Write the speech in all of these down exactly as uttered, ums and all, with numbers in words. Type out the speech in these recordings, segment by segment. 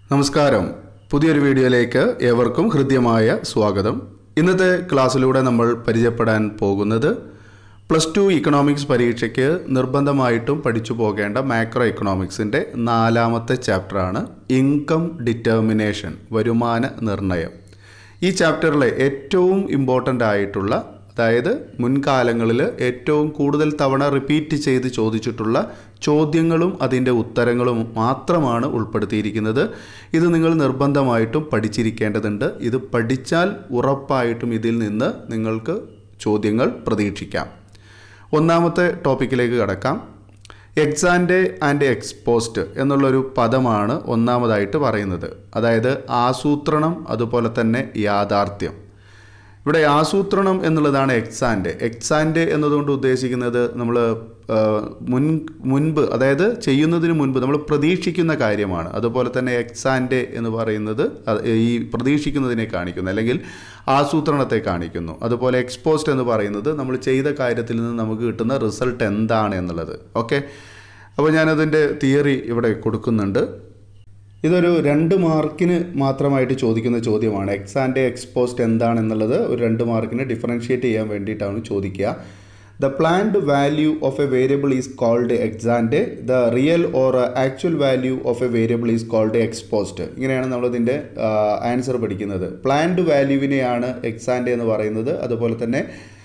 നമസ്കാരം. പുതിയൊരു വീഡിയോയിലേക്ക് ഏവർക്കും ഹൃദ്യമായ സ്വാഗതം. ഇന്നത്തെ ക്ലാസ്സിലൂടെ നമ്മൾ പരിചയപ്പെടാൻ പോകുന്നത് പ്ലസ് ടു ഇക്കണോമിക്സ് പരീക്ഷയ്ക്ക് നിർബന്ധമായിട്ടും പഠിച്ചു പോകേണ്ട മാക്രോ ഇക്കണോമിക്സിൻ്റെ നാലാമത്തെ ചാപ്റ്ററാണ് ഇൻകം ഡിറ്റർമിനേഷൻ, വരുമാന നിർണ്ണയം. ഈ ചാപ്റ്ററിലെ ഏറ്റവും ഇമ്പോർട്ടൻ്റ് ആയിട്ടുള്ള, അതായത് മുൻകാലങ്ങളിൽ ഏറ്റവും കൂടുതൽ തവണ റിപ്പീറ്റ് ചെയ്ത് ചോദിച്ചിട്ടുള്ള ചോദ്യങ്ങളും അതിൻ്റെ ഉത്തരങ്ങളും മാത്രമാണ് ഉൾപ്പെടുത്തിയിരിക്കുന്നത്. ഇത് നിങ്ങൾ നിർബന്ധമായിട്ടും പഠിച്ചിരിക്കേണ്ടതുണ്ട്. ഇത് പഠിച്ചാൽ ഉറപ്പായിട്ടും ഇതിൽ നിന്ന് നിങ്ങൾക്ക് ചോദ്യങ്ങൾ പ്രതീക്ഷിക്കാം. ഒന്നാമത്തെ ടോപ്പിക്കിലേക്ക് കടക്കാം. എക്സാൻറ്റെ ആൻഡ് എക്സ്പോസ്റ്റ് എന്നുള്ളൊരു പദമാണ് ഒന്നാമതായിട്ട് പറയുന്നത്. അതായത് ആസൂത്രണം, അതുപോലെ തന്നെ യാഥാർത്ഥ്യം. ഇവിടെ ആസൂത്രണം എന്നുള്ളതാണ് എക്സാൻറ്റെ. എക്സാൻറ്റെ എന്നതുകൊണ്ട് ഉദ്ദേശിക്കുന്നത് നമ്മൾ മുൻ മുൻപ് അതായത് ചെയ്യുന്നതിന് മുൻപ് നമ്മൾ പ്രതീക്ഷിക്കുന്ന കാര്യമാണ്. അതുപോലെ തന്നെ എക്സാൻറ്റെ എന്ന് പറയുന്നത് ഈ പ്രതീക്ഷിക്കുന്നതിനെ കാണിക്കുന്നു, അല്ലെങ്കിൽ ആസൂത്രണത്തെ കാണിക്കുന്നു. അതുപോലെ എക്സ്പോസ്റ്റ് എന്ന് പറയുന്നത് നമ്മൾ ചെയ്ത കാര്യത്തിൽ നിന്ന് നമുക്ക് കിട്ടുന്ന റിസൾട്ട് എന്താണ് എന്നുള്ളത്. ഓക്കെ, അപ്പോൾ ഞാനതിൻ്റെ തിയറി ഇവിടെ കൊടുക്കുന്നുണ്ട്. ഇതൊരു രണ്ട് മാർക്കിന് മാത്രമായിട്ട് ചോദിക്കുന്ന ചോദ്യമാണ്. എക്സാൻറ്റെ എക്സ്പോസ്റ്റ് എന്താണെന്നുള്ളത് ഒരു രണ്ട് മാർക്കിന് ഡിഫറൻഷ്യേറ്റ് ചെയ്യാൻ വേണ്ടിയിട്ടാണ് ചോദിക്കുക. The planned value of a variable is called ex ante. The real or actual value of a variable is called ex post. ഇങ്ങനെയാണ് നമ്മളതിൻ്റെ ആൻസർ പഠിക്കുന്നത്. പ്ലാൻഡ് വാല്യൂവിനെയാണ് എക്സ് ആൻറ്റെ എന്ന് പറയുന്നത്. അതുപോലെ തന്നെ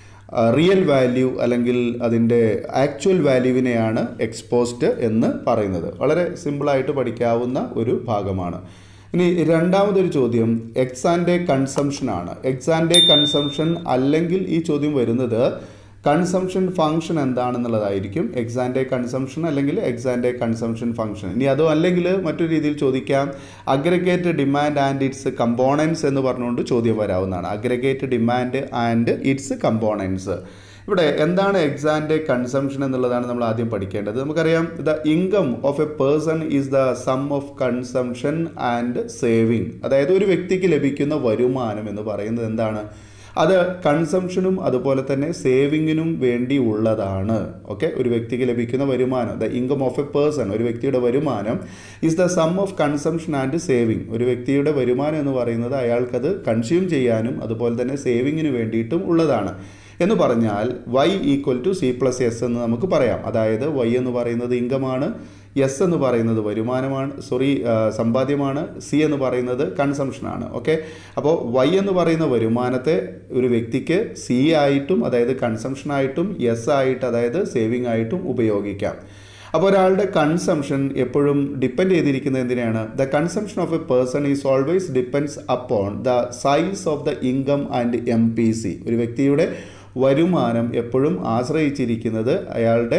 റിയൽ വാല്യൂ അല്ലെങ്കിൽ അതിൻ്റെ ആക്ച്വൽ വാല്യൂവിനെയാണ് എക്സ്പോസ്റ്റ് എന്ന് പറയുന്നത്. വളരെ സിമ്പിളായിട്ട് പഠിക്കാവുന്ന ഒരു ഭാഗമാണ്. ഇനി രണ്ടാമതൊരു ചോദ്യം എക്സ് ആൻറ്റെ കൺസംഷനാണ്. എക്സ് ആൻറ്റെ കൺസംഷൻ അല്ലെങ്കിൽ ഈ ചോദ്യം വരുന്നത് കൺസംഷൻ ഫംഗ്ഷൻ എന്താണെന്നുള്ളതായിരിക്കും. എക്സ് ആൻറ്റെ കൺസംഷൻ അല്ലെങ്കിൽ എക്സ് ആൻറ്റെ കൺസംഷൻ ഫംഗ്ഷൻ. ഇനി അതോ അല്ലെങ്കിൽ മറ്റൊരു രീതിയിൽ ചോദിക്കാം, aggregate demand and its components എന്ന് പറഞ്ഞുകൊണ്ട് ചോദ്യം വരാവുന്നതാണ്. Aggregate demand and its components. ഇവിടെ എന്താണ് എക്സ് ആൻറ്റെ കൺസംഷൻ എന്നുള്ളതാണ് നമ്മൾ ആദ്യം പഠിക്കേണ്ടത്. നമുക്കറിയാം, the income of a person is the sum of consumption and saving. അതായത് ഒരു വ്യക്തിക്ക് ലഭിക്കുന്ന വരുമാനം എന്ന് പറയുന്നത് എന്താണ്? അത് കൺസംഷനും അതുപോലെ തന്നെ സേവിങ്ങിനും വേണ്ടി ഉള്ളതാണ്. ഓക്കെ, ഒരു വ്യക്തിക്ക് ലഭിക്കുന്ന വരുമാനം, the income of a person, ഒരു വ്യക്തിയുടെ വരുമാനം is the sum of consumption and saving. ഒരു വ്യക്തിയുടെ വരുമാനം എന്ന് പറയുന്നത് അയാൾക്കത് കൺസ്യൂം ചെയ്യാനും അതുപോലെ തന്നെ സേവിങ്ങിന് വേണ്ടിയിട്ടും ഉള്ളതാണ്. എന്ന് പറഞ്ഞാൽ Y equal to C plus S എന്ന് നമുക്ക് പറയാം. അതായത് വൈ എന്ന് പറയുന്നത് ഇൻകമാണ്, എസ് എന്ന് പറയുന്നത് വരുമാനമാണ്, സോറി സമ്പാദ്യമാണ്, സി എന്ന് പറയുന്നത് കൺസംഷനാണ്. ഓക്കെ, അപ്പോൾ വൈ എന്ന് പറയുന്ന വരുമാനത്തെ ഒരു വ്യക്തിക്ക് സി ആയിട്ടും അതായത് കൺസംഷനായിട്ടും എസ് ആയിട്ട് അതായത് സേവിങ് ആയിട്ടും ഉപയോഗിക്കാം. അപ്പോൾ ഒരാളുടെ കൺസംഷൻ എപ്പോഴും ഡിപ്പെൻഡ് ചെയ്തിരിക്കുന്നത് എന്തിനാണ്? The consumption of a person is always depends upon the size of the income and M P C. ഒരു വ്യക്തിയുടെ വരുമാനം എപ്പോഴും ആശ്രയിച്ചിരിക്കുന്നത് അയാളുടെ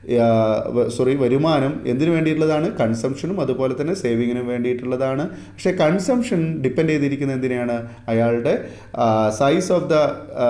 സോറി വരുമാനം എന്തിനു വേണ്ടിയിട്ടുള്ളതാണ്? കൺസംഷനും അതുപോലെ തന്നെ സേവിങ്ങിനും വേണ്ടിയിട്ടുള്ളതാണ്. പക്ഷേ കൺസംഷൻ ഡിപ്പെൻഡ് ചെയ്തിരിക്കുന്നത് എന്തിനാണ്? അയാളുടെ size of the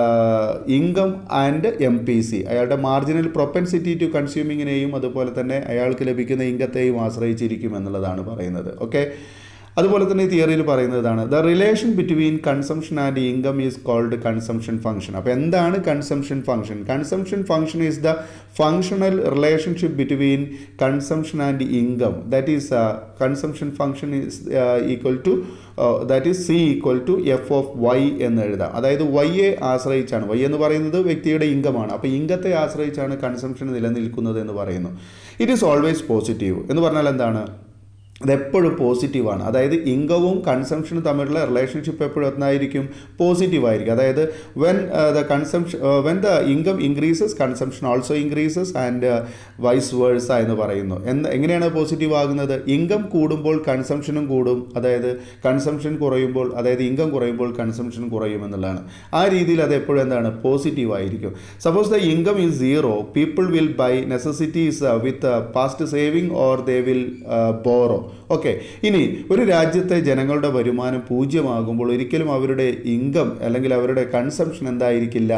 income and M P C, അയാളുടെ മാർജിനൽ പ്രൊപ്പൻസിറ്റി ടു കൺസ്യൂമിങ്ങിനെയും അതുപോലെ തന്നെ അയാൾക്ക് ലഭിക്കുന്ന ഇൻകത്തെയും ആശ്രയിച്ചിരിക്കും എന്നുള്ളതാണ് പറയുന്നത്. ഓക്കെ, അതുപോലെ തന്നെ തിയറിയിൽ പറയുന്നതാണ് the relation between consumption and income is called consumption function. അപ്പോൾ എന്താണ് consumption function? Consumption function is the functional relationship between consumption and income. That is consumption function is equal to that is C equal to F of Y എന്ന് എഴുതാം. അതായത് വൈയെ ആശ്രയിച്ചാണ്, Y എന്ന് പറയുന്നത് വ്യക്തിയുടെ ഇൻകമാണ്, അപ്പോൾ ഇൻകത്തെ ആശ്രയിച്ചാണ് കൺസംഷൻ നിലനിൽക്കുന്നത് എന്ന് പറയുന്നു. ഇറ്റ് ഈസ് ഓൾവേസ് പോസിറ്റീവ് എന്ന് പറഞ്ഞാൽ എന്താണ്? അതെപ്പോഴും പോസിറ്റീവാണ്. അതായത് ഇൻകവും കൺസംഷനും തമ്മിലുള്ള റിലേഷൻഷിപ്പ് എപ്പോഴും എന്തായിരിക്കും? പോസിറ്റീവ് ആയിരിക്കും. അതായത് when the consumption when the income increases consumption also increases and vice versa എന്ന് പറയുന്നു. എന്ത് എങ്ങനെയാണ് പോസിറ്റീവ് ആകുന്നത്? ഇൻകം കൂടുമ്പോൾ കൺസംഷനും കൂടും, അതായത് കൺസംഷൻ കുറയുമ്പോൾ അതായത് ഇൻകം കുറയുമ്പോൾ കൺസംഷൻ കുറയും എന്നുള്ളതാണ്. ആ രീതിയിൽ അത് എപ്പോഴും എന്താണ്? പോസിറ്റീവ് ആയിരിക്കും. Suppose the income is zero, people will buy necessities with past saving or they will borrow. Okay, ഇനി ഒരു രാജ്യത്തെ ജനങ്ങളുടെ വരുമാനം പൂജ്യമാകുമ്പോൾ ഒരിക്കലും അവരുടെ ഇൻകം അല്ലെങ്കിൽ അവരുടെ കൺസംഷൻ എന്തായിരിക്കില്ല?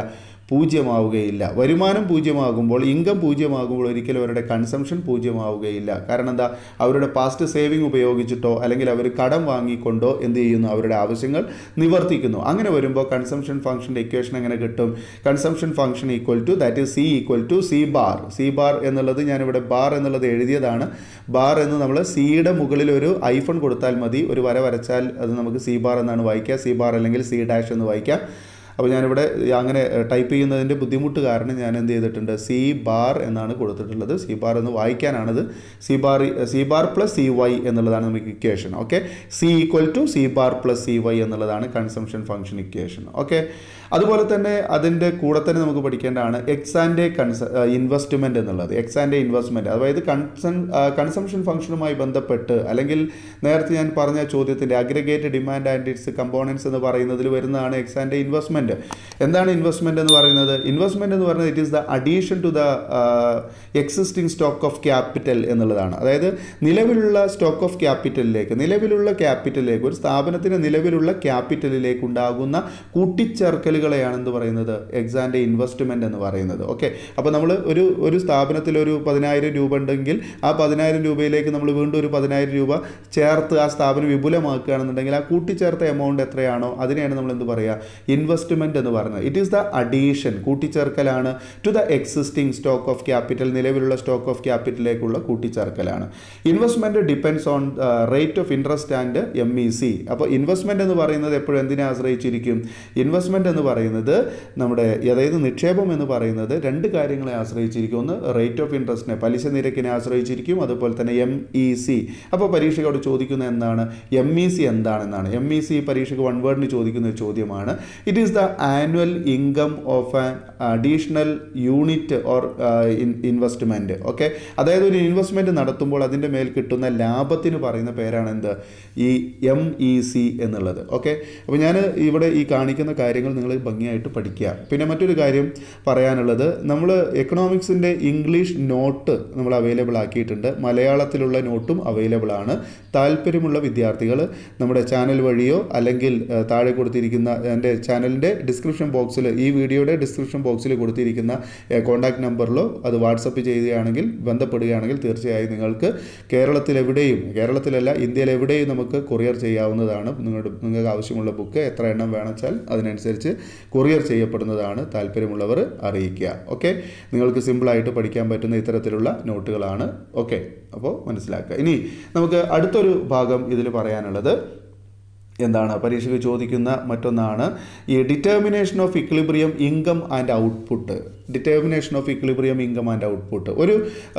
പൂജ്യമാവുകയില്ല. വരുമാനം പൂജ്യമാകുമ്പോൾ, ഇൻകം പൂജ്യമാകുമ്പോൾ ഒരിക്കലും അവരുടെ കൺസംഷൻ പൂജ്യമാവുകയില്ല. കാരണം എന്താ, അവരുടെ പാസ്റ്റ് സേവിങ് ഉപയോഗിച്ചിട്ടോ അല്ലെങ്കിൽ അവർ കടം വാങ്ങിക്കൊണ്ടോ എന്ത് ചെയ്യുന്നു, അവരുടെ ആവശ്യങ്ങൾ നിവർത്തിക്കുന്നു. അങ്ങനെ വരുമ്പോൾ കൺസംഷൻ ഫംഗ്ഷൻ്റെ ഇക്വേഷൻ എങ്ങനെ കിട്ടും? Consumption function equal to that is C equal to C bar. C bar എന്നുള്ളത് ഞാനിവിടെ ബാർ എന്നുള്ളത് എഴുതിയതാണ്. ബാർ എന്ന് നമ്മൾ സിയുടെ മുകളിൽ ഒരു ഐഫൺ കൊടുത്താൽ മതി, ഒരു വര വരച്ചാൽ അത് നമുക്ക് സി ബാർ എന്നാണ് വായിക്കുക. സി ബാർ അല്ലെങ്കിൽ സി ഡാഷ് എന്ന് വായിക്കാം. അപ്പോൾ ഞാനിവിടെ അങ്ങനെ ടൈപ്പ് ചെയ്യുന്നതിൻ്റെ ബുദ്ധിമുട്ട് കാരണം ഞാൻ എന്ത് ചെയ്തിട്ടുണ്ട്, സി ബാർ എന്നാണ് കൊടുത്തിട്ടുള്ളത്. സി ബാർ എന്ന് വായിക്കാനാണിത്. C bar C bar plus C Y എന്നുള്ളതാണ് നമുക്ക് equation. Okay, C equal to C bar plus C Y എന്നുള്ളതാണ് കൺസംഷൻ ഫംഗ്ഷൻ ഇക്വേഷൻ. ഓക്കെ, അതുപോലെ തന്നെ അതിൻ്റെ കൂടെ തന്നെ നമുക്ക് പഠിക്കേണ്ടതാണ് എക്സ് ആൻഡ് കൺസ ഇൻവെസ്റ്റ്മെൻറ്റ് എന്നുള്ളത്. എക്സ് ആൻഡ് ഇൻവെസ്റ്റ്മെൻറ്റ്, അതായത് കൺസൺ കൺസംഷൻ ഫംഗ്ഷനുമായി ബന്ധപ്പെട്ട് അല്ലെങ്കിൽ നേരത്തെ ഞാൻ പറഞ്ഞ ചോദ്യത്തിൻ്റെ aggregate demand and its components എന്ന് പറയുന്നതിൽ വരുന്നതാണ് എക്സ് ആൻഡ് ഇൻവെസ്റ്റ്മെൻറ്റ്. എന്താണ് ഇൻവെസ്റ്റ്മെൻറ്റ് എന്ന് പറയുന്നത്? ഇൻവെസ്റ്റ്മെൻറ്റ് എന്ന് പറയുന്നത് it is the addition to the existing stock of capital എന്നുള്ളതാണ്. അതായത് നിലവിലുള്ള സ്റ്റോക്ക് ഓഫ് ക്യാപിറ്റലിലേക്ക്, നിലവിലുള്ള ക്യാപിറ്റലിലേക്ക്, ഒരു സ്ഥാപനത്തിന് നിലവിലുള്ള ക്യാപിറ്റലിലേക്ക് ഉണ്ടാകുന്ന കൂട്ടിച്ചേർക്കൽ ാണ് എന്ത് പറയുന്നത്, എക്സ് ആൻഡ് ഇൻവെസ്റ്റ്മെന്റ് എന്ന് പറയുന്നത്. ഓക്കെ, അപ്പോൾ നമ്മൾ ഒരു ഒരു സ്ഥാപനത്തിൽ ഒരു പതിനായിരം രൂപ ഉണ്ടെങ്കിൽ ആ പതിനായിരം രൂപയിലേക്ക് നമ്മൾ വീണ്ടും ഒരു പതിനായിരം രൂപ ചേർത്ത് ആ സ്ഥാപനം വിപുലമാക്കുകയാണെന്നുണ്ടെങ്കിൽ ആ കൂട്ടിച്ചേർത്ത എമൗണ്ട് എത്രയാണോ അതിനെയാണ് നമ്മൾ എന്ത് പറയുക, ഇൻവെസ്റ്റ്മെന്റ് എന്ന് പറയുന്നത്. ഇറ്റ് ഈസ് ദ അഡീഷൻ, കൂട്ടിച്ചേർക്കലാണ് to the existing stock of capital, നിലവിലുള്ള സ്റ്റോക്ക് ഓഫ് ക്യാപിറ്റലിലേക്കുള്ള കൂട്ടിച്ചേർക്കലാണ്. Investment depends on rate of interest and M E C. അപ്പോൾ ഇൻവെസ്റ്റ്മെന്റ് എന്ന് പറയുന്നത് എപ്പോഴും എന്തിനെ ആശ്രയിച്ചിരിക്കും? ഇൻവെസ്റ്റ്മെന്റ് എന്ന് പറയുന്നത് നമ്മുടെ, അതായത് നിക്ഷേപം എന്ന് പറയുന്നത് രണ്ട് കാര്യങ്ങളെ ആശ്രയിച്ചിരിക്കും. ഒന്ന് റേറ്റ് ഓഫ് ഇൻട്രസ്റ്റിനെ, പലിശ നിരക്കിനെ ആശ്രയിച്ചിരിക്കും. അതുപോലെ തന്നെ എം ഇ സി. അപ്പോൾ പരീക്ഷയോട് ചോദിക്കുന്ന എന്താണ്, എം ഇ സി എന്താണെന്നാണ്. എം ഇ സി പരീക്ഷയ്ക്ക് വൺ വേർഡിന് ചോദിക്കുന്ന ഒരു ചോദ്യമാണ്. It is the annual income of an additional unit or investment. Okay, അതായത് ഒരു ഇൻവെസ്റ്റ്മെൻറ്റ് നടത്തുമ്പോൾ അതിൻ്റെ മേൽ കിട്ടുന്ന ലാഭത്തിന് പറയുന്ന പേരാണ് എന്ത്, ഈ എം ഇ സി എന്നുള്ളത്. ഓക്കെ, അപ്പോൾ ഞാൻ ഇവിടെ ഈ കാണിക്കുന്ന കാര്യങ്ങൾ നിങ്ങൾ ഭംഗിയായിട്ട് പഠിക്കുക. പിന്നെ മറ്റൊരു കാര്യം പറയാനുള്ളത്, നമ്മൾ എക്കണോമിക്സിൻ്റെ ഇംഗ്ലീഷ് നോട്ട് നമ്മൾ അവൈലബിൾ ആക്കിയിട്ടുണ്ട്. മലയാളത്തിലുള്ള നോട്ടും അവൈലബിൾ ആണ്. താല്പര്യമുള്ള വിദ്യാർത്ഥികൾ നമ്മുടെ ചാനൽ വഴിയോ അല്ലെങ്കിൽ താഴെ കൊടുത്തിരിക്കുന്ന എൻ്റെ ചാനലിൻ്റെ ഡിസ്ക്രിപ്ഷൻ ബോക്സിൽ, ഈ വീഡിയോയുടെ ഡിസ്ക്രിപ്ഷൻ ബോക്സിൽ കൊടുത്തിരിക്കുന്ന കോൺടാക്ട് നമ്പറിലോ അത് വാട്സപ്പ് ചെയ്യുകയാണെങ്കിൽ, ബന്ധപ്പെടുകയാണെങ്കിൽ തീർച്ചയായും നിങ്ങൾക്ക് കേരളത്തിലെവിടെയും, കേരളത്തിലല്ല ഇന്ത്യയിൽ എവിടെയും നമുക്ക് കൊറിയർ ചെയ്യാവുന്നതാണ്. നിങ്ങളുടെ നിങ്ങൾക്ക് ആവശ്യമുള്ള ബുക്ക് എത്ര എണ്ണം വേണമെച്ചാൽ അതിനനുസരിച്ച് കൊറിയർ ചെയ്യപ്പെടുന്നതാണ്. താല്പര്യമുള്ളവർ അറിയിക്കുക. ഓക്കെ, നിങ്ങൾക്ക് സിമ്പിളായിട്ട് പഠിക്കാൻ പറ്റുന്ന ഇത്തരത്തിലുള്ള നോട്ടുകളാണ്. ഓക്കെ, അപ്പോൾ മനസ്സിലാക്കുക. ഇനി നമുക്ക് അടുത്തൊരു ഭാഗം ഇതിൽ പറയാനുള്ളത് എന്താണ്, പരീക്ഷയ്ക്ക് ചോദിക്കുന്ന മറ്റൊന്നാണ് ഈ determination of equilibrium income and output. Determination of equilibrium income and output ഒരു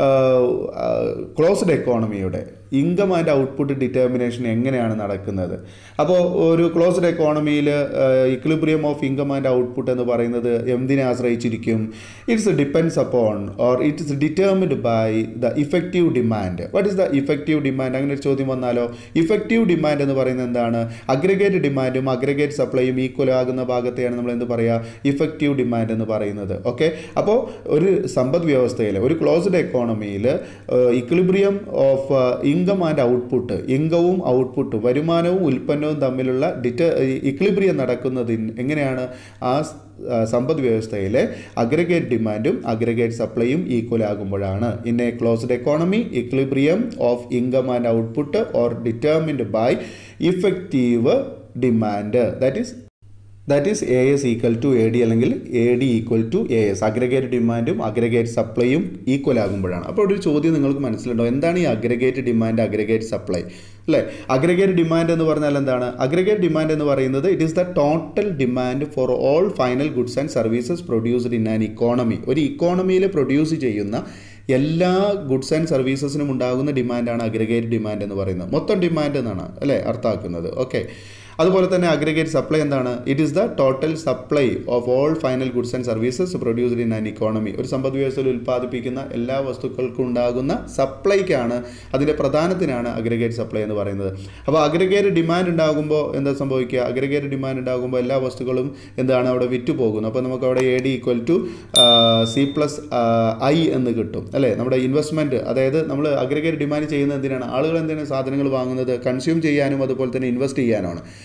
ക്ലോസ്ഡ് എക്കോണമിയുടെ ഇൻകം ആൻഡ് ഔട്ട്പുട്ട് ഡിറ്റർമിനേഷൻ എങ്ങനെയാണ് നടക്കുന്നത്? അപ്പോൾ ഒരു ക്ലോസ്ഡ് എക്കോണമിയിൽ equilibrium of income and output എന്ന് പറയുന്നത് എന്തിനെ ആശ്രയിച്ചിരിക്കും? Its depends upon or its determined by the effective demand. What is the effective demand? അങ്ങനെ ഒരു ചോദ്യം വന്നാലോ? ഇഫക്റ്റീവ് ഡിമാൻഡ് എന്ന് പറയുന്നത് എന്താണ്? അഗ്രിഗേറ്റ് ഡിമാൻഡും അഗ്രിഗേറ്റ് സപ്ലൈയും ഈക്വൽ ആകുന്ന ഭാഗത്തെയാണ് നമ്മൾ എന്ത് പറയുക, ഇഫക്റ്റീവ് ഡിമാൻഡ് എന്ന് പറയുന്നത്. ഓക്കെ, അപ്പോൾ ഒരു സമ്പദ് വ്യവസ്ഥയിൽ, ഒരു ക്ലോസ്ഡ് എക്കോണമിയിൽ equilibrium of income and output, ഇൻകവും ഔട്ട്പുട്ടും, വരുമാനവും ഉൽപ്പന്നവും തമ്മിലുള്ള ഡിറ്റ ഇക്വിലിബ്രിയം നടക്കുന്നത് എങ്ങനെയാണ്? ആ സമ്പദ് വ്യവസ്ഥയിലെ അഗ്രിഗേറ്റ് ഡിമാൻഡും അഗ്രിഗേറ്റ് സപ്ലൈയും ഈക്വൽ ആകുമ്പോഴാണ്. In a closed economy equilibrium of income and output or determined by effective demand, that is that is A S equal to A D അല്ലെങ്കിൽ A D equal to A S. Aggregate ഡിമാൻഡും aggregate സപ്ലൈയും equal ആകുമ്പോഴാണ്. അപ്പോൾ ഒരു ചോദ്യം നിങ്ങൾക്ക് മനസ്സിലുണ്ടോ, എന്താണ് ഈ അഗ്രഗേറ്റ് ഡിമാൻഡ് അഗ്രഗേറ്റ് സപ്ലൈ അല്ലേ? അഗ്രഗേറ്റ് ഡിമാൻഡ് എന്ന് പറഞ്ഞാൽ എന്താണ്? അഗ്രഗേറ്റ് ഡിമാൻഡ് എന്ന് പറയുന്നത് it is the total demand for all final goods and services produced in an economy. ഒരു ഇക്കോണമിയിൽ പ്രൊഡ്യൂസ് ചെയ്യുന്ന എല്ലാ ഗുഡ്സ് ആൻഡ് സർവീസസിനും ഉണ്ടാകുന്ന ഡിമാൻഡാണ് അഗ്രഗേറ്റ് ഡിമാൻഡ് എന്ന് പറയുന്നത്. മൊത്തം ഡിമാൻഡ് എന്നാണ് അല്ലേ അർത്ഥമാക്കുന്നത്. ഓക്കെ, അതുപോലെ തന്നെ അഗ്രിഗേറ്റ് സപ്ലൈ എന്താണ്? It is the total supply of all final goods and services produced in an economy. ഒരു സമ്പദ് വ്യവസ്ഥയിൽ ഉൽപ്പാദിപ്പിക്കുന്ന എല്ലാ വസ്തുക്കൾക്കും ഉണ്ടാകുന്ന സപ്ലൈക്കാണ്, അതിൻ്റെ പ്രധാനത്തിനാണ് അഗ്രിഗേറ്റ് സപ്ലൈ എന്ന് പറയുന്നത്. അപ്പോൾ അഗ്രിഗേറ്റ് ഡിമാൻഡ് ഉണ്ടാകുമ്പോൾ എന്താ സംഭവിക്കുക? അഗ്രിഗേറ്റ് ഡിമാൻഡ് ഉണ്ടാകുമ്പോൾ എല്ലാ വസ്തുക്കളും എന്താണ് അവിടെ വിറ്റ് പോകുന്നു. അപ്പോൾ നമുക്ക് അവിടെ A D equal to C plus I എന്ന് കിട്ടും അല്ലേ? നമ്മുടെ ഇൻവെസ്റ്റ്മെൻറ്റ്, അതായത് നമ്മൾ അഗ്രിഗേറ്റ് ഡിമാൻഡ് ചെയ്യുന്നത് എന്തിനാണ്? ആളുകൾ എന്തിനാണ് സാധനങ്ങൾ വാങ്ങുന്നത്? കൺസ്യൂം ചെയ്യാനും അതുപോലെ തന്നെ ഇൻവെസ്റ്റ് ചെയ്യാനുമാണ്.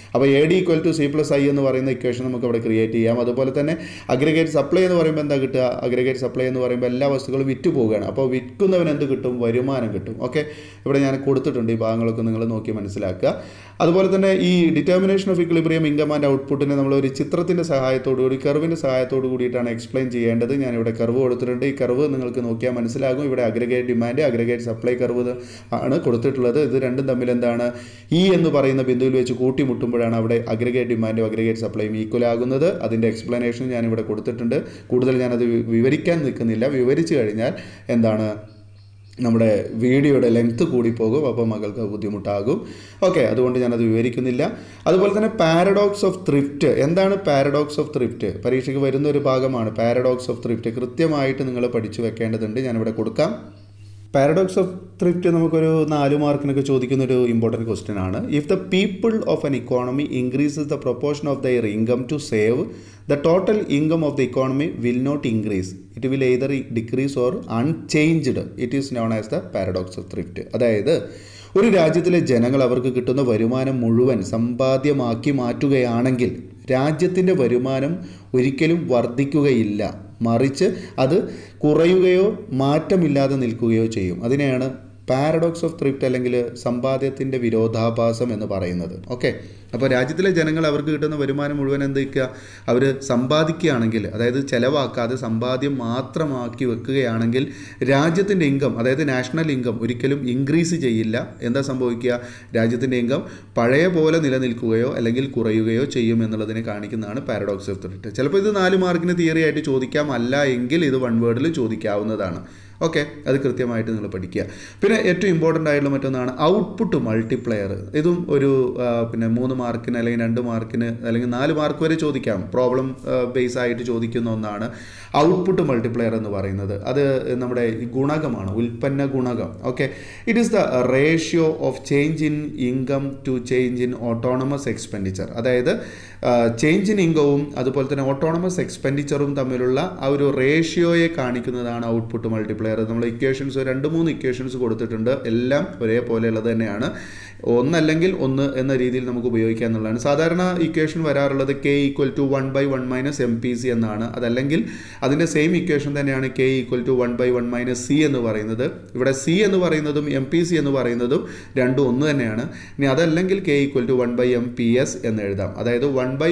അപ്പോൾ A D equal to C plus I എന്ന് പറയുന്ന ഇക്വേഷൻ നമുക്ക് അവിടെ ക്രിയേറ്റ് ചെയ്യാം. അതുപോലെ തന്നെ അഗ്രിഗേറ്റ് സപ്ലൈ എന്ന് പറയുമ്പോൾ എന്താ കിട്ടുക? അഗ്രിഗേറ്റ് സപ്ലൈ എന്ന് പറയുമ്പോൾ എല്ലാ വസ്തുക്കളും വിറ്റ് പോവുകയാണ്. അപ്പോൾ വിൽക്കുന്നവൻ എന്ത് കിട്ടും? വരുമാനം കിട്ടും. ഓക്കെ, ഇവിടെ ഞാൻ കൊടുത്തിട്ടുണ്ട്, ഈ ഭാഗങ്ങളൊക്കെ നിങ്ങൾ നോക്കി മനസ്സിലാക്കുക. അതുപോലെ തന്നെ ഈ determination of equilibrium income and ഔട്ട്പുട്ടിനെ നമ്മൾ ഒരു ചിത്രത്തിൻ്റെ സഹായത്തോടു കൂടി, കർവിൻ്റെ സഹായത്തോടു കൂടിയിട്ടാണ് എക്സ്പ്ലെയിൻ ചെയ്യേണ്ടത്. ഞാനിവിടെ കർവ് കൊടുത്തിട്ടുണ്ട്. ഈ കർവ് നിങ്ങൾക്ക് നോക്കിയാൽ മനസ്സിലാകും. ഇവിടെ aggregate demand, aggregate supply curve ആണ് കൊടുത്തിട്ടുള്ളത്. ഇത് രണ്ടും തമ്മിൽ എന്താണ്? ഇ എന്ന് പറയുന്ന ബിന്ദുവിൽ വെച്ച് കൂട്ടിമുട്ടുമ്പോഴാണ് അവിടെ അഗ്രിഗേറ്റ് ഡിമാൻഡും അഗ്രിഗേറ്റ് സപ്ലൈയും ഈക്വൽ ആകുന്നത്. അതിൻ്റെ എക്സ്പ്ലനേഷൻ ഞാനിവിടെ കൊടുത്തിട്ടുണ്ട്. കൂടുതൽ ഞാനത് വിവരിക്കാൻ നിൽക്കുന്നില്ല. വിവരിച്ചു കഴിഞ്ഞാൽ എന്താണ്, നമ്മുടെ വീഡിയോയുടെ ലെങ്ത്ത് കൂടിപ്പോകും, അപ്പോൾ മകൾക്ക് ബുദ്ധിമുട്ടാകും. ഓക്കെ, അതുകൊണ്ട് ഞാനത് വിവരിക്കുന്നില്ല. അതുപോലെ തന്നെ പാരഡോക്സ് ഓഫ് ത്രിഫ്റ്റ്. എന്താണ് പാരഡോക്സ് ഓഫ് ത്രിഫ്റ്റ്? പരീക്ഷയ്ക്ക് വരുന്ന ഒരു ഭാഗമാണ് പാരഡോക്സ് ഓഫ് ത്രിഫ്റ്റ്. കൃത്യമായിട്ട് നിങ്ങൾ പഠിച്ചു വെക്കേണ്ടതുണ്ട്. ഞാനിവിടെ കൊടുക്കാം. പാരഡോക്സ് ഓഫ് ത്രിഫ്റ്റ് നമുക്കൊരു നാല് മാർക്കിനൊക്കെ ചോദിക്കുന്ന ഒരു ഇമ്പോർട്ടൻറ്റ് ക്വസ്റ്റ്യൻ ആണ്. If the people of an economy increases the proportion of their income to save, the total income of the economy will not increase, it will either decrease or unchanged. It is known as the paradox of thrift. അതായത് ഒരു രാജ്യത്തിലെ ജനങ്ങൾ അവർക്ക് കിട്ടുന്ന വരുമാനം മുഴുവൻ സമ്പാദ്യമാക്കി മാറ്റുകയാണെങ്കിൽ രാജ്യത്തിൻ്റെ വരുമാനം ഒരിക്കലും വർദ്ധിക്കുകയില്ല, മറിച്ച് അത് കുറയുകയോ മാറ്റമില്ലാതെ നിൽക്കുകയോ ചെയ്യും. അതിനെയാണ് പാരഡോക്സ് ഓഫ് ത്രിഫ്റ്റ് അല്ലെങ്കിൽ സമ്പാദ്യത്തിൻ്റെ വിരോധാഭാസം എന്ന് പറയുന്നത്. ഓക്കെ, അപ്പോൾ രാജ്യത്തിലെ ജനങ്ങൾ അവർക്ക് കിട്ടുന്ന വരുമാനം മുഴുവൻ എന്തൊക്കെയാ അവർ സമ്പാദിക്കുകയാണെങ്കിൽ, അതായത് ചിലവാക്കാതെ സമ്പാദ്യം മാത്രമാക്കി വെക്കുകയാണെങ്കിൽ രാജ്യത്തിൻ്റെ ഇൻകം, അതായത് നാഷണൽ ഇൻകം ഒരിക്കലും ഇൻക്രീസ് ചെയ്യില്ല. എന്താ സംഭവിക്കുക? രാജ്യത്തിൻ്റെ ഇൻകം പഴയ പോലെ നിലനിൽക്കുകയോ അല്ലെങ്കിൽ കുറയുകയോ ചെയ്യും എന്നുള്ളതിനെ കാണിക്കുന്നതാണ് പാരഡോക്സ് ഓഫ് ത്രിഫ്റ്റ്. ചിലപ്പോൾ ഇത് നാല് മാർക്കിന് തിയറി ആയിട്ട് ചോദിക്കാം, അല്ല എങ്കിൽ ഇത് വൺ വേർഡിൽ ചോദിക്കാവുന്നതാണ്. ഓക്കെ, അത് കൃത്യമായിട്ട് നിങ്ങൾ പഠിക്കുക. പിന്നെ ഏറ്റവും ഇമ്പോർട്ടൻ്റ് ആയിട്ടുള്ള മറ്റൊന്നാണ് ഔട്ട്പുട്ട് മൾട്ടിപ്ലെയർ. ഇതും ഒരു പിന്നെ മൂന്ന് മാർക്കിന് അല്ലെങ്കിൽ രണ്ട് മാർക്കിന് അല്ലെങ്കിൽ നാല് മാർക്ക് വരെ ചോദിക്കാം. പ്രോബ്ലം ബേസ് ആയിട്ട് ചോദിക്കുന്ന ഒന്നാണ് ഔട്ട്പുട്ട് മൾട്ടിപ്ലെയർ എന്ന് പറയുന്നത്. അത് നമ്മുടെ ഗുണകമാണ്, ഉൽപ്പന്ന ഗുണകം. Okay, it is the ratio of change in income to change in autonomous expenditure. അതായത് ചേഞ്ച് ഇൻ ഇൻകവും അതുപോലെ തന്നെ ഓട്ടോണമസ് എക്സ്പെൻഡിച്ചറും തമ്മിലുള്ള ആ ഒരു റേഷ്യോയെ കാണിക്കുന്നതാണ് ഔട്ട്പുട്ട് മൾട്ടിപ്ലെയർ. നമ്മൾ ഇക്വേഷൻസ് രണ്ട് മൂന്ന് ഇക്വേഷൻസ് കൊടുത്തിട്ടുണ്ട്, എല്ലാം ഒരേപോലെയുള്ളത് തന്നെയാണ്. ഒന്നല്ലെങ്കിൽ ഒന്ന് എന്ന രീതിയിൽ നമുക്ക് ഉപയോഗിക്കുക എന്നുള്ളതാണ്. സാധാരണ ഇക്വേഷൻ വരാറുള്ളത് K equal to one by one minus M P C എന്നാണ്. അതല്ലെങ്കിൽ അതിൻ്റെ സെയിം ഇക്വേഷൻ തന്നെയാണ് K equal to one by one minus C എന്ന് പറയുന്നത്. ഇവിടെ സി എന്ന് പറയുന്നതും എം പി സി എന്ന് പറയുന്നതും രണ്ടും ഒന്ന് തന്നെയാണ്. ഇനി അതല്ലെങ്കിൽ K equal to one by M P S എന്ന് എഴുതാം. അതായത് one by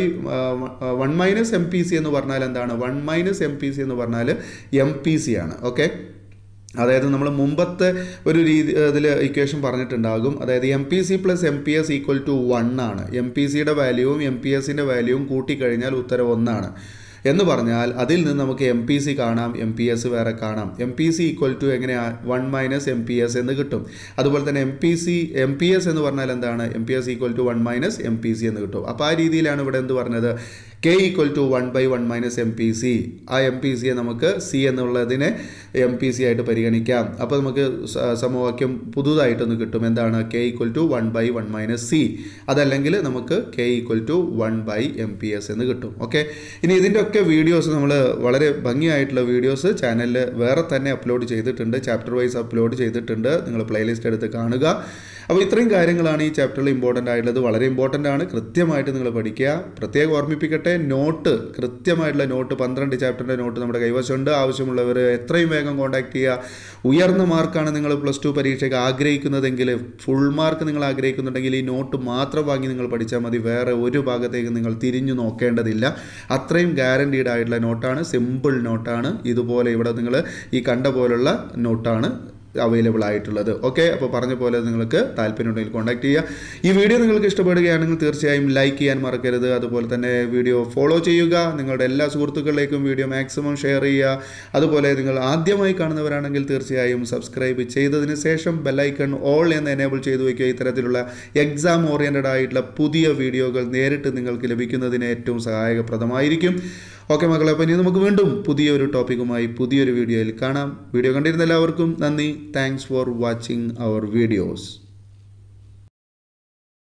one minus M P C എന്ന് പറഞ്ഞാൽ എന്താണ്? One minus M P C എന്ന് പറഞ്ഞാൽ എം പി സി ആണ്. ഓക്കെ, അതായത് നമ്മൾ മുമ്പത്തെ ഒരു രീതി ഇതിൽ ഇക്വേഷൻ പറഞ്ഞിട്ടുണ്ടാകും. അതായത് M P C plus M P S equal to one ആണ്. എം പി സിയുടെ വാല്യൂവും എം പി എസിൻ്റെ വാല്യൂവും കൂട്ടിക്കഴിഞ്ഞാൽ ഉത്തരം ഒന്നാണ് എന്ന് പറഞ്ഞാൽ അതിൽ നിന്ന് നമുക്ക് എം പി സി കാണാം, എം പി എസ് വേറെ കാണാം. M P C equal to എങ്ങനെയാണ്? One minus M P S എന്ന് കിട്ടും. അതുപോലെ തന്നെ M P C M P S എന്ന് പറഞ്ഞാൽ എന്താണ്? M P S equal to one minus M P C എന്ന് കിട്ടും. അപ്പോൾ ആ രീതിയിലാണ് ഇവിടെ എന്ത് പറഞ്ഞത്? K equal to one by one minus M P C. ആ എം പി സിയെ നമുക്ക് സി എന്നുള്ളതിനെ എം പി സി ആയിട്ട് പരിഗണിക്കാം. അപ്പോൾ നമുക്ക് സമവാക്യം പുതുതായിട്ടൊന്ന് കിട്ടും. എന്താണ്? K equal to one by one minus C. അതല്ലെങ്കിൽ നമുക്ക് K equal to one by M P S എന്ന് കിട്ടും. ഓക്കെ, ഇനി ഇതിൻ്റെ ഒക്കെ വീഡിയോസ് നമ്മൾ വളരെ ഭംഗിയായിട്ടുള്ള വീഡിയോസ് ചാനലിൽ വേറെ തന്നെ അപ്ലോഡ് ചെയ്തിട്ടുണ്ട്, ചാപ്റ്റർ വൈസ് അപ്ലോഡ് ചെയ്തിട്ടുണ്ട്. നിങ്ങൾ പ്ലേലിസ്റ്റ് എടുത്ത് കാണുക. അപ്പോൾ ഇത്രയും കാര്യങ്ങളാണ് ഈ ചാപ്റ്ററിൽ ഇമ്പോർട്ടൻ്റ് ആയിട്ടുള്ളത്. വളരെ ഇമ്പോർട്ടൻ്റ് ആണ്, കൃത്യമായിട്ട് നിങ്ങൾ പഠിക്കുക. പ്രത്യേകം ഓർമ്മിപ്പിക്കട്ടെ, നോട്ട് കൃത്യമായിട്ടുള്ള നോട്ട്, പന്ത്രണ്ട് ചാപ്റ്ററിൻ്റെ നോട്ട് നമ്മുടെ കൈവശമുണ്ട്. ആവശ്യമുള്ളവർ എത്രയും വേഗം കോൺടാക്ട് ചെയ്യുക. ഉയർന്ന മാർക്കാണ് നിങ്ങൾ പ്ലസ് ടു പരീക്ഷയ്ക്ക് ആഗ്രഹിക്കുന്നതെങ്കിൽ, ഫുൾ മാർക്ക് നിങ്ങൾ ആഗ്രഹിക്കുന്നുണ്ടെങ്കിൽ ഈ നോട്ട് മാത്രം വാങ്ങി നിങ്ങൾ പഠിച്ചാൽ മതി. വേറെ ഒരു ഭാഗത്തേക്ക് നിങ്ങൾ തിരിഞ്ഞു നോക്കേണ്ടതില്ല. അത്രയും ഗ്യാരണ്ടീഡ് ആയിട്ടുള്ള നോട്ടാണ്, സിമ്പിൾ നോട്ടാണ്. ഇതുപോലെ ഇവിടെ നിങ്ങൾ ഈ കണ്ട പോലുള്ള നോട്ടാണ് അവൈലബിൾ ആയിട്ടുള്ളത്. ഓക്കെ, അപ്പോൾ പറഞ്ഞ പോലെ നിങ്ങൾക്ക് താല്പര്യമുണ്ടെങ്കിൽ കോൺടാക്ട് ചെയ്യുക. ഈ വീഡിയോ നിങ്ങൾക്ക് ഇഷ്ടപ്പെടുകയാണെങ്കിൽ തീർച്ചയായും ലൈക്ക് ചെയ്യാൻ മറക്കരുത്. അതുപോലെ തന്നെ വീഡിയോ ഫോളോ ചെയ്യുക. നിങ്ങളുടെ എല്ലാ സുഹൃത്തുക്കളിലേക്കും വീഡിയോ മാക്സിമം ഷെയർ ചെയ്യുക. അതുപോലെ നിങ്ങൾ ആദ്യമായി കാണുന്നവരാണെങ്കിൽ തീർച്ചയായും സബ്സ്ക്രൈബ് ചെയ്തതിന് ശേഷം ബെല്ലൈക്കൺ ഓൾ എന്ന് എനേബിൾ ചെയ്തു വയ്ക്കുക. ഇത്തരത്തിലുള്ള എക്സാം ഓറിയൻറ്റഡ് ആയിട്ടുള്ള പുതിയ വീഡിയോകൾ നേരിട്ട് നിങ്ങൾക്ക് ലഭിക്കുന്നതിന് ഏറ്റവും സഹായകപ്രദമായിരിക്കും. ഓക്കെ മക്കളെ, അപ്പോൾ ഇനി നമുക്ക് വീണ്ടും പുതിയൊരു ടോപ്പിക്കുമായി പുതിയൊരു വീഡിയോയിൽ കാണാം. വീഡിയോ കണ്ടിരുന്ന എല്ലാവർക്കും നന്ദി. Thanks for watching our videos.